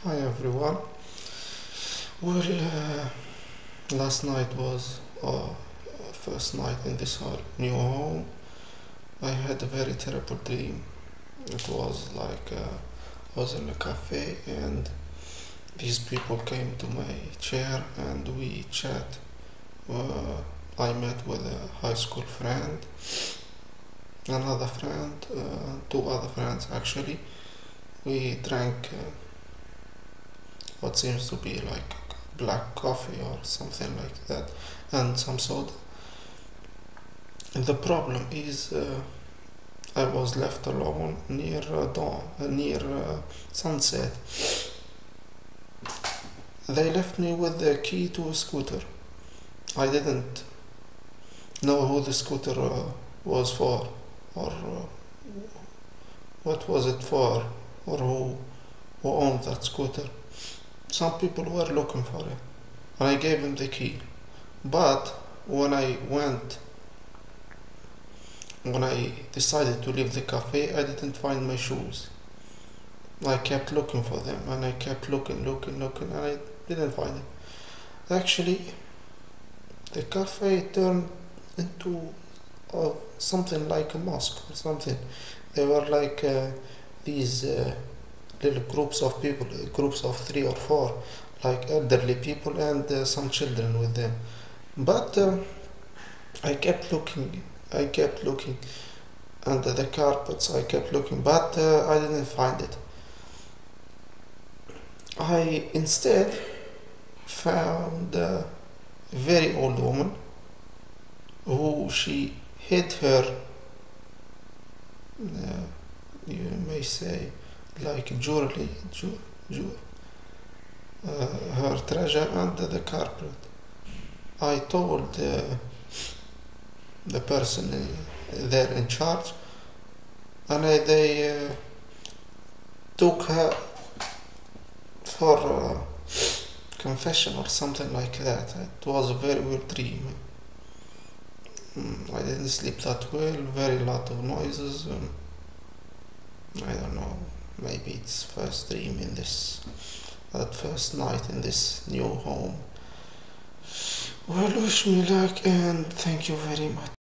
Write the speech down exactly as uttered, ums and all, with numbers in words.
Hi everyone. Well, uh, last night was our first night in this ho- new home. I had a very terrible dream. It was like uh, I was in a cafe and these people came to my chair and we chat. Uh, I met with a high school friend, another friend, uh, two other friends actually. We drank uh, what seems to be like black coffee or something like that, and some soda. And the problem is, uh, I was left alone near uh, dawn, uh, near uh, sunset. They left me with the key to a scooter. I didn't know who the scooter uh, was for, or uh, what was it for, or who who owned that scooter. Some people were looking for it, and I gave them the key. But when I went When I decided to leave the cafe, I didn't find my shoes. I kept looking for them and I kept looking, looking, looking, and I didn't find them. Actually, the cafe turned into uh, something like a mosque or something. They were like uh, these uh, little groups of people, groups of three or four, like elderly people and uh, some children with them. But um, I kept looking, I kept looking under the carpets. I kept looking, but uh, I didn't find it. I instead found a very old woman who she hid her, uh, you may say, like jewelry, jew, jew, uh, her treasure under the carpet. I told uh, the person uh, there in charge, and I, they uh, took her for uh, confession or something like that. It was a very weird dream. Mm, I didn't sleep that well, very lot of noises. Um, I don't know, maybe it's first dream in this, that first night in this new home. Well, wish me luck and thank you very much.